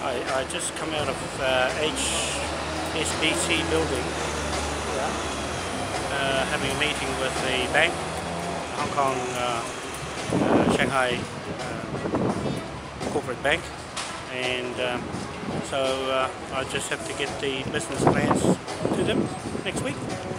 I just come out of HSBC building, having a meeting with the bank, Hong Kong Shanghai corporate bank, and so I just have to get the business plans to them next week.